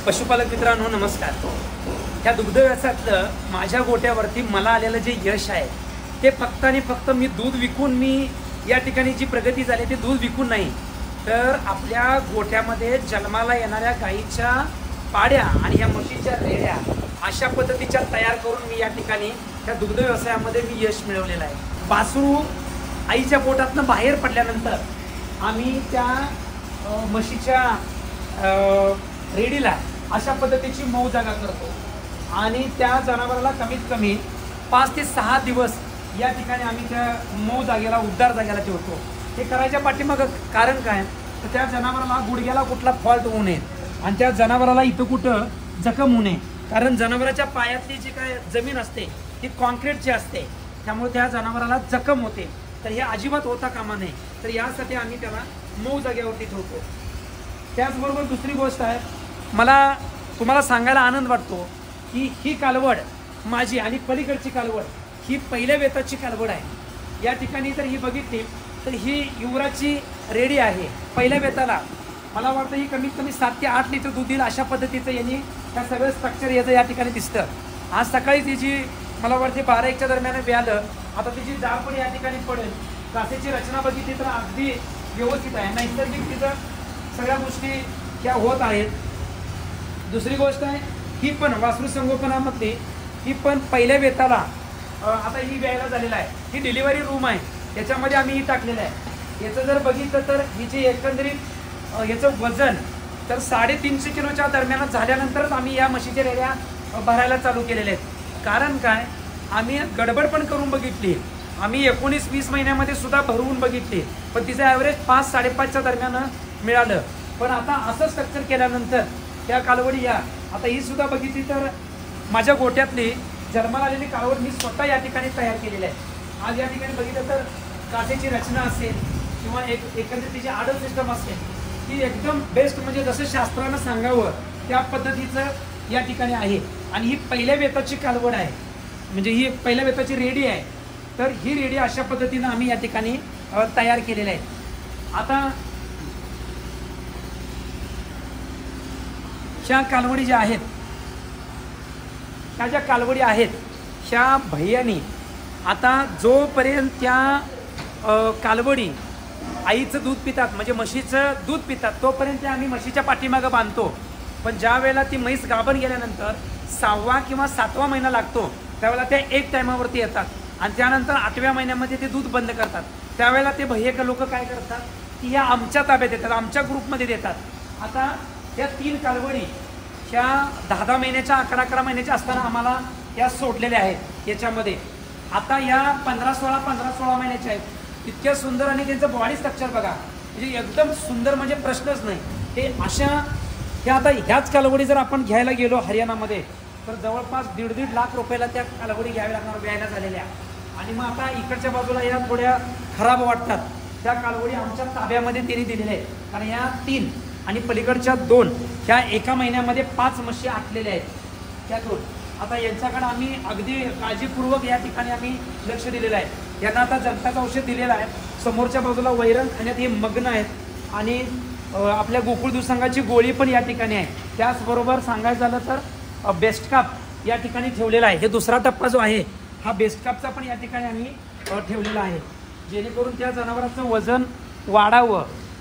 पशुपालक मित्रांनो नमस्कार. ह्या दुग्ध व्यवसायातलं माझ्या गोट्यावरती मला आलेलं जे यश आहे ते फक्त आणि फक्त मी दूध विकून मी या ठिकाणी जी प्रगती झाली ते दूध विकून नाही, तर आपल्या गोट्यामध्ये जन्माला येणाऱ्या गाईच्या पाड्या आणि या म्हशीच्या रेड्या अशा पद्धतीच्या तयार करून मी या ठिकाणी त्या दुग्ध व्यवसायामध्ये मी यश मिळवलेलं आहे. वासरू आईच्या पोटातनं बाहेर पडल्यानंतर आम्ही त्या म्हशीच्या रेडीला अशा पद्धतीची मऊ जागा करतो आणि त्या जनावराला कमीत कमी 5 ते 6 दिवस या ठिकाणी आम्ही त्या मऊ जागेला उबदार जागेला ठेवतो. हे करायच्या पाठीमागं कारण काय, तर त्या जनावराला गुडघ्याला कुठला फॉल्ट होऊ नये आणि त्या जनावराला इथं कुठं जखम होऊ नये. कारण जनावराच्या पायातली जी काय जमीन असते ती कॉन्क्रीटची असते, त्यामुळे त्या जनावराला जखम होते. तर हे अजिबात होता कामा नये, तर यासाठी आम्ही त्याला मऊ जागेवरती ठेवतो. त्याचबरोबर दुसरी गोष्ट आहे, मला तुम्हाला सांगायला आनंद वाटतो की ही कालवड माझी आणि पलीकडची कालवड ही पहिल्या वेताची कालवड आहे. या ठिकाणी जर ही बघितली तर ही युवराची रेडी आहे. पहिल्या वेताला मला वाटतं ही कमीत कमी 7 ते 8 लिटर दूध देईल अशा पद्धतीचं यांनी त्या सगळं स्ट्रक्चर याचं या ठिकाणी दिसतं. आज सकाळी तिची मला वाटते 12-1च्या दरम्यान व्यालं. आता तिची जाळ पण या ठिकाणी पडेल. कासेची रचना बघितली तर अगदी व्यवस्थित आहे. नैसर्गिक तिचं सगळ्या गोष्टी ह्या होत आहेत. दुसरी गोष्ट आहे, ही पण वासरू संगोपनामध्ये ही पण पहिल्या वेताला आता ही व्यायला झालेला आहे. ही डिलिव्हरी रूम आहे, त्याच्यामध्ये आम्ही ही टाकलेलं आहे. याचं जर बघितलं तर हिचे एकंदरीत याचं वजन तर 350 किलोच्या दरम्यान झाल्यानंतरच आम्ही या म्हशीच्या रेड्या भरायला चालू केलेल्या आहेत. कारण काय, आम्ही गडबड पण करून बघितली. आम्ही 19-20 महिन्यामध्ये सुद्धा भरवून बघितली, पण तिचं ॲव्हरेज 5-5.5च्या दरम्यान मिळालं. पण आता असं स्ट्रक्चर केल्यानंतर त्या कालवडी या आता ही सुद्धा बघितली तर माझ्या गोट्यातली जन्माला आलेली कालवड मी स्वतः या ठिकाणी तयार केलेली आहे. आज या ठिकाणी बघितलं तर कासेची रचना असेल किंवा एकंदरीत तिची आडल सिस्टम असेल ती एकदम बेस्ट, म्हणजे जसं शास्त्रानं सांगावं त्या पद्धतीचं या ठिकाणी आहे. आणि ही पहिल्या वेताची कालवड आहे, म्हणजे ही पहिल्या वेताची रेडी आहे. तर ही रेडी अशा पद्धतीनं आम्ही या ठिकाणी तयार केलेल्या आहे. आता ह्या कालवडी ज्या आहेत, ह्या ज्या कालवडी आहेत ह्या भैयानी आता जोपर्यंत त्या कालवडी आईचं दूध पितात म्हणजे म्हशीचं दूध पितात तोपर्यंत आम्ही म्हशीच्या पाठीमागं बांधतो. पण ज्या वेळेला ती म्हैस गाभण गेल्यानंतर 6वा किंवा 7वा महिना लागतो त्यावेळेला त्या एक टायमावरती येतात आणि त्यानंतर 8व्या महिन्यामध्ये ते दूध बंद करतात. त्यावेळेला ते भैय्य लोक काय करतात की ह्या आमच्या ताब्यात येतात, आमच्या ग्रुपमध्ये देतात. आता त्या 3 कालवडी ह्या 10 महिन्याच्या 11 महिन्याच्या असताना आम्हाला या सोडलेल्या आहेत याच्यामध्ये. आता या 15-16 महिन्याच्या आहेत. इतक्या सुंदर आणि त्यांचं बॉडी स्ट्रक्चर बघा, म्हणजे एकदम सुंदर, म्हणजे प्रश्नच नाही. हे अशा ह्या आता ह्याच कालवडी जर आपण घ्यायला गेलो हरियाणामध्ये तर जवळपास 1.5 लाख रुपयाला त्या कालवडी घ्याव्या लागणार व्यायला झालेल्या. आणि मग आता इकडच्या बाजूला या थोड्या खराब वाटतात, त्या कालवडी आमच्या ताब्यामध्ये त्यांनी दिलेल्या आहेत. कारण या 3 आणि पलीकडच्या 2 ह्या एका महिन्यामध्ये 5 म्हशी आटलेल्या आहेत त्या 2. आता यांच्याकडे आम्ही अगदी काळजीपूर्वक या ठिकाणी आम्ही लक्ष दिलेलं आहे. यांना आता जंताचं औषध दिलेलं आहे. समोरच्या बाजूला वैरण खाण्यात हे मग्न आहेत आणि आपल्या गोकुळ दूध संघाची गोळी पण या ठिकाणी आहे. त्याचबरोबर सांगायचं झालं तर बेस्ट काप या ठिकाणी ठेवलेला आहे. हे दुसरा टप्पा जो आहे हा बेस्ट कापचा पण या ठिकाणी आम्ही ठेवलेला आहे, जेणेकरून त्या जनावराचं वजन वाढावं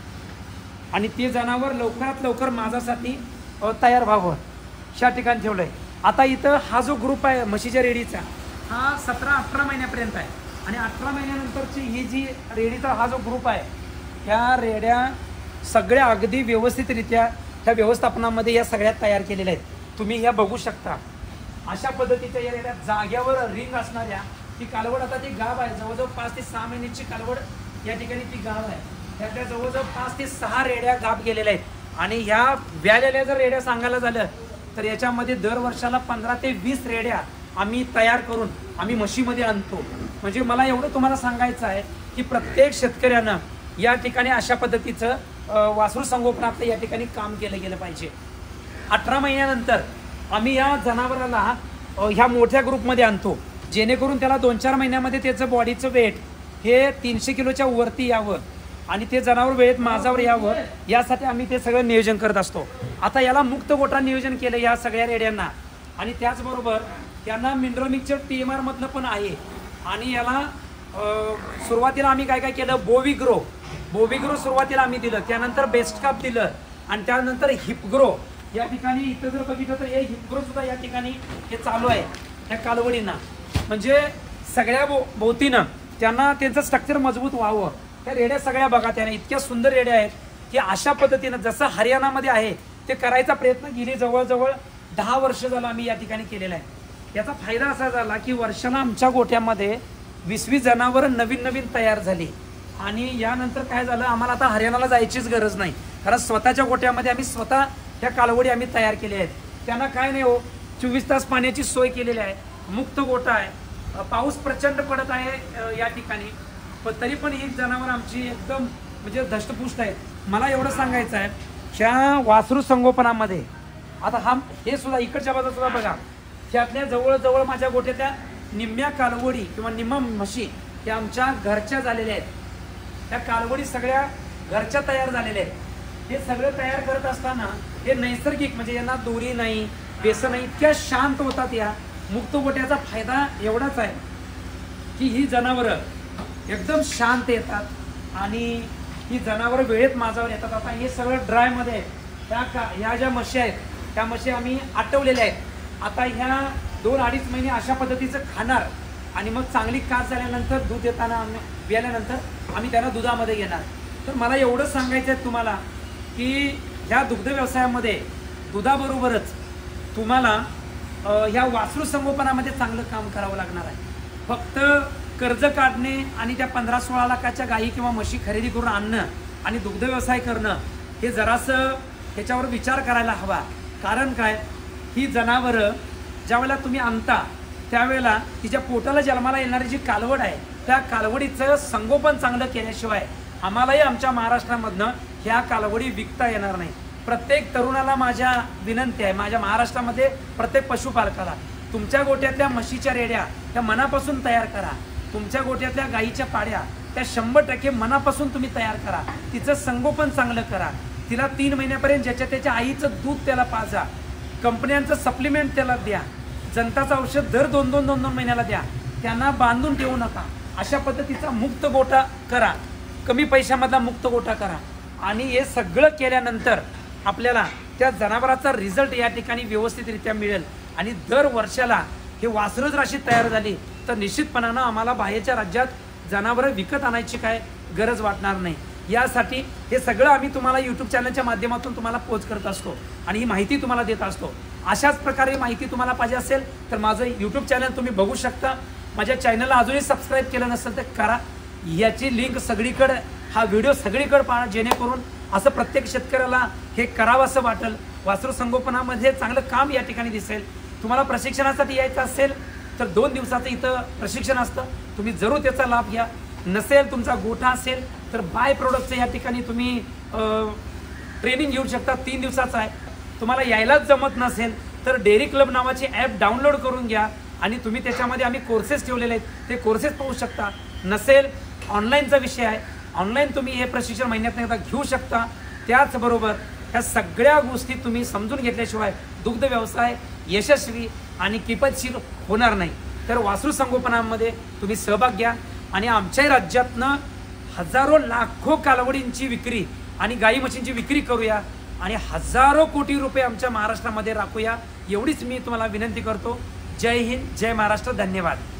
आणि ते जनावर लवकरात लवकर माझ्यासाठी तयार व्हावं ह्या ठिकाणी ठेवलं आहे. आता इथं हा जो ग्रुप आहे म्हशीच्या रेडीचा हा 17-18 महिन्यापर्यंत आहे आणि 18 महिन्यानंतरची ही जी रेडीचा हा जो ग्रुप आहे ह्या रेड्या सगळ्या अगदी व्यवस्थितरित्या ह्या व्यवस्थापनामध्ये या सगळ्या तयार केलेल्या आहेत. तुम्ही ह्या बघू शकता अशा पद्धतीच्या या रेड्या जाग्यावर रिंग असणाऱ्या. ती कालवड आता ती गाव आहे, जवळजवळ 5 ते 6 महिन्याची कालवड या ठिकाणी ती गाव आहे. त्यातल्या जवळजवळ 5 ते 6 रेड्या गाप गेलेल्या आहेत. आणि ह्या व्यालेल्या जर रेड्या सांगायला झालं तर याच्यामध्ये दर वर्षाला 15 ते 20 रेड्या आम्ही तयार करून आम्ही म्हशीमध्ये आणतो. म्हणजे मला एवढं तुम्हाला सांगायचं आहे की प्रत्येक शेतकऱ्यानं या ठिकाणी अशा पद्धतीचं वासरू संगोपनातलं या ठिकाणी काम केलं गेलं पाहिजे. 18 महिन्यानंतर आम्ही या जनावराला ह्या मोठ्या ग्रुपमध्ये आणतो, जेणेकरून त्याला 2-4 महिन्यामध्ये त्याचं बॉडीचं वेट हे 300 किलोच्या वरती यावं. आणि ते जनावर वेळेत माझ्यावर यावं यासाठी आम्ही ते सगळं नियोजन करत असतो. आता याला मुक्त गोठा नियोजन केलं या सगळ्या रेड्यांना, आणि त्याचबरोबर त्यांना मिनरल मिक्सचर TMR मधनं पण आहे. आणि याला सुरुवातीला आम्ही काय काय केलं, बोविग्रो सुरुवातीला आम्ही दिलं, त्यानंतर बेस्ट काप दिलं, आणि त्यानंतर हिपग्रो. या ठिकाणी इथं जर बघितलं तर हे हिपग्रो सुद्धा या ठिकाणी हे चालू आहे त्या कालवडींना. म्हणजे सगळ्या भोवतीनं त्यांना त्यांचं स्ट्रक्चर मजबूत व्हावं. त्या रेड्या सगळ्या बघा, त्याने इतक्या सुंदर रेड्या आहेत की अशा पद्धतीनं जसं हरियाणामध्ये आहे ते करायचा प्रयत्न गेली जवळजवळ 10 वर्ष झालं आम्ही या ठिकाणी केलेला आहे. याचा फायदा असा झाला की वर्षाला आमच्या गोठ्यामध्ये 20-20 जनावरं नवीन तयार झाली. आणि यानंतर काय झालं, आम्हाला आता हरियाणाला जायचीच गरज नाही, कारण स्वतःच्या गोठ्यामध्ये आम्ही स्वतः त्या कालवडी आम्ही तयार केल्या आहेत. त्यांना काय नाही हो, 24 तास पाण्याची सोय केलेली आहे, मुक्त गोठा आहे, पाऊस प्रचंड पडत आहे या ठिकाणी, पण तरी पण ही जनावर आमची एकदम म्हणजे धष्टपुष्ट आहेत. मला एवढं सांगायचं आहे, ह्या वासरू संगोपनामध्ये आता हे सुद्धा इकडच्या बाजूला सुद्धा बघा, त्यातल्या जवळजवळ माझ्या गोठ्यातल्या निम्म्या कालवडी किंवा निम्म्या म्हशी त्या आमच्या घरच्या झालेल्या आहेत. त्या कालवडी सगळ्या घरच्या तयार झालेल्या आहेत. हे सगळं तयार करत असताना हे नैसर्गिक, म्हणजे यांना दोरी नाही, बेसन नाही, इतक्या शांत होतात. या मुक्त गोठ्याचा फायदा एवढाच आहे की ही जनावरं एकदम शांत येतात आणि ही जनावरं वेळेत माझ्यावर येतात. आता हे सगळं ड्रायमध्ये आहे. ह्या ज्या म्हशी आहेत त्या म्हशी आम्ही आटवलेल्या आहेत. आता ह्या 2-2.5 महिने अशा पद्धतीचं खाणार आणि मग चांगली कास झाल्यानंतर दूध येताना आल्यानंतर आम्ही त्यांना दुधामध्ये घेणार. तर मला एवढं सांगायचं आहे तुम्हाला की ह्या दुग्ध व्यवसायामध्ये दुधाबरोबरच तुम्हाला ह्या वासरू संगोपनामध्ये चांगलं काम करावं लागणार आहे. फक्त कर्ज काढणे आणि त्या 15-16 लाखाच्या गायी किंवा म्हशी खरेदी करून आणणं आणि दुग्ध व्यवसाय करणं हे जरासं ह्याच्यावर विचार करायला हवा. कारण काय, ही जनावरं ज्यावेळेला तुम्ही आणता त्यावेळेला तिच्या पोटाला जन्माला येणारी जी कालवड आहे त्या कालवडीचं संगोपन चांगलं केल्याशिवाय आम्हालाही आमच्या महाराष्ट्रामधनं ह्या कालवडी विकता येणार नाही. प्रत्येक तरुणाला माझ्या विनंती आहे, माझ्या महाराष्ट्रामध्ये प्रत्येक पशुपालकाला, तुमच्या गोठ्यातल्या म्हशीच्या रेड्या त्या मनापासून तयार करा. तुमच्या गोठ्यातल्या गाईच्या पाड्या त्या 100% मनापासून तुम्ही तयार करा. तिचं संगोपन चांगलं करा. तिला 3 महिन्यापर्यंत ज्याच्या त्याच्या आईचं दूध त्याला पाजा. कंपन्यांचं सप्लिमेंट त्याला द्या. जंताचं औषध दर 2-2 महिन्याला द्या. त्यांना बांधून ठेवू नका. अशा पद्धतीचा मुक्त गोठा करा. कमी पैशामधला मुक्त गोठा करा. आणि हे सगळं केल्यानंतर आपल्याला त्या जनावराचा रिझल्ट या ठिकाणी व्यवस्थितरित्या मिळेल. आणि दर वर्षाला हे वासरच राशी तयार झाली तर निश्चितपणानं आम्हाला बाहेरच्या राज्यात जनावरं विकत आणायची काय गरज वाटणार नाही. यासाठी हे सगळं आम्ही तुम्हाला यूट्यूब चॅनलच्या माध्यमातून तुम्हाला पोच करत असतो आणि ही माहिती तुम्हाला देत असतो. अशाच प्रकारे माहिती तुम्हाला पाहिजे असेल तर माझं यूट्यूब चॅनल तुम्ही बघू शकता. माझ्या चॅनलला अजूनही सबस्क्राईब केलं नसेल तर करा. याची लिंक सगळीकडे, हा व्हिडिओ सगळीकडे पहा, जेणेकरून असं प्रत्येक शेतकऱ्याला हे करावं असं वाटेल. वासरू संगोपनामध्ये चांगलं काम या ठिकाणी दिसेल. तुम्हाला प्रशिक्षणासाठी यायचं असेल तर 2 दिवसाचं इथं प्रशिक्षण असतं. तुम्ही जरूर त्याचा लाभ घ्या. नसेल, तुमचा गोठा असेल तर बाय प्रोडक्टचं या ठिकाणी तुम्ही ट्रेनिंग घेऊ शकता. 3 दिवसाचं आहे. तुम्हाला यायलाच जमत नसेल तर डेअरी क्लब नावाची ॲप डाउनलोड करून घ्या आणि तुम्ही त्याच्यामध्ये आम्ही कोर्सेस ठेवलेले आहेत, ते कोर्सेस पाहू शकता. नसेल, ऑनलाईनचा विषय आहे, ऑनलाईन तुम्ही हे प्रशिक्षण महिन्यातून एकदा घेऊ शकता. त्याचबरोबर ह्या सगळ्या गोष्टी तुम्ही समजून घेतल्याशिवाय दुग्ध व्यवसाय यशस्वी आणि किफायतशीर होणार नाही. तर वासरू संगोपनामध्ये तुम्ही सहभाग घ्या आणि आमच्याही राज्यातनं हजारो लाखो कालवडींची विक्री आणि गाई म्हशींची विक्री करूया आणि हजारो कोटी रुपये आमच्या महाराष्ट्रामध्ये राखूया. एवढीच मी तुम्हाला विनंती करतो. जय हिंद, जय महाराष्ट्र. धन्यवाद.